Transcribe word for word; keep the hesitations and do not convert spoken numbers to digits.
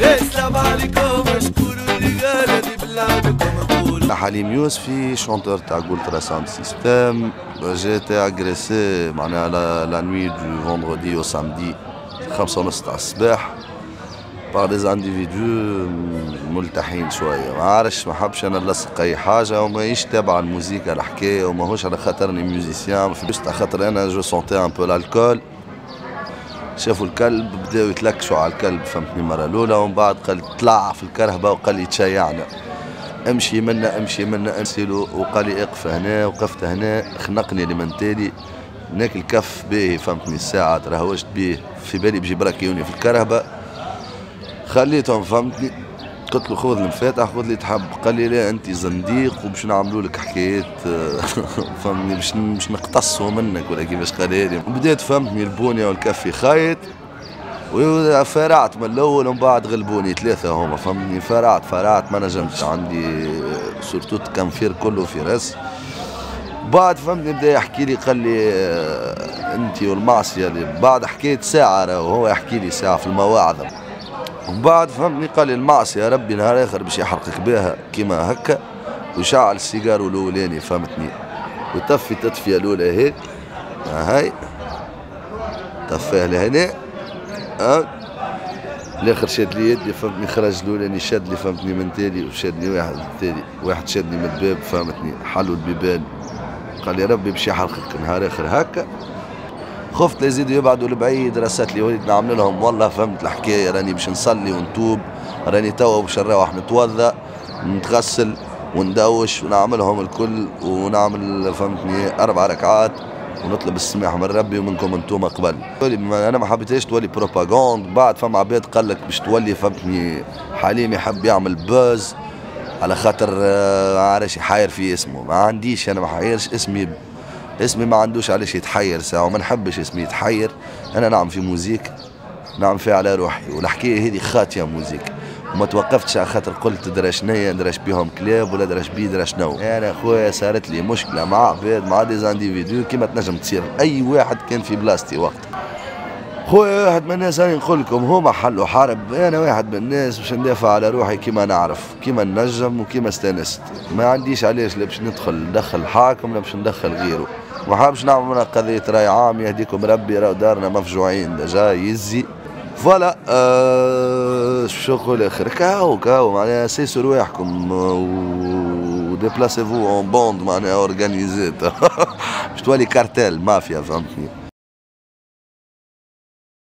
السلام عليكم اشكروا اللي قال دي بلادكم قولوا. حليم يوسفي شونتور تاع أولترا ساوند سيستم جا تاع اغريسي معناها لا نوي دو فوندردي او سامدي خمسة ونص تاع الصباح بار ديز انديفيدو ملتحين شويه، ما عارفش ما حبش انا نلصق اي حاجه وماهيش تابع الموسيقى الحكايه وماهوش على خاطرني ميوزيسيان، جوست على خاطر انا جو سونتي ان بو الالكول. شافوا الكلب بداو يتلكشوا على الكلب فهمتني المره الاولى، ومن بعد قال طلع في الكرهبه وقال لي تشيعنا امشي منا امشي منا انسلو، وقال لي اقف هنا، وقفت هنا خنقني اللي من تالي ناك الكف باهي فهمتني الساعه ترهوجت بيه في بالي بيجي براكيوني في الكرهبه خليتهم فهمتني. قلت له خذ المفاتح خذ اللي تحب، قال لي لا انت زنديق وباش نعملوا لك حكايات فهمتني باش باش نقتصوا منك ولا كيفاش قال لي. بديت فهمتني البونيه والكفي خايط وفرعت من الاول ومن بعد غلبوني ثلاثه هما فهمتني. فرعت فرعت ما نجمتش، عندي سورتو كنفير كله في راس. بعد فهمتني بدا يحكي لي قال لي انت والمعصيه اللي بعد حكيت ساعه وهو يحكي لي ساعه في المواعظ. ومن بعد فهمتني قال لي المعصيه ربي نهار اخر باش يحرقك بها كيما هكا، ويشعل السيجار الاولاني فهمتني ويطفي التطفيه الاولى هيك هاي طفيها لهنا ها. الاخر شاد لي يدي فهمتني، خرج الاولاني شاد لي فهمتني من تالي وشادني واحد تالي، واحد شادني من الباب فهمتني حلوا البيبان. قال لي ربي باش يحرقك نهار اخر هكا. خفت لا يزيدوا يبعدوا لبعيد، رسات لي وليد نعمل لهم والله فهمت الحكايه راني باش نصلي ونتوب، راني توا باش نروح نتوضا نتغسل وندوش ونعملهم الكل ونعمل فهمتني اربع ركعات ونطلب السماح من ربي ومنكم انتم قبل. انا ما حبيتهاش تولي بروباغوند. بعد فما عباد قال لك باش تولي فهمتني حليم يحب يعمل باز على خاطر ما عارفش يحاير في اسمه. ما عنديش انا ما حايرش اسمي، اسمي ما عندوش علاش يتحير ساعه وما نحبش اسمي يتحير. انا نعم في موزيك نعم فيها على روحي، والحكايه هذه خاطيه موزيك وما توقفتش على خاطر قلت درا شنيا درا بيهم كلاب ولا درا بيه درا شنو. انا خويا صارت لي مشكله مع عباد مع ديزانديفيدو كيما تنجم تصير اي واحد كان في بلاصتي وقت. خويا واحد من الناس راني نقول لكم هما حلوا حرب، انا واحد من الناس باش ندافع على روحي كيما نعرف كيما نجم وكيما استانست. ما عنديش علاش لا باش ندخل ندخل حاكم لا باش ندخل غيره. ما حابش نعمل منها قضيه راي عام يهديكم ربي، راهو دارنا مفجوعين دجا يزي فوالا. أه شو نقول اخر كاو كاو معناها سيسوا رواحكم وديبلاسيفو اون بوند معناها اورجانيزيت باش تولي كارتيل مافيا فهمتني.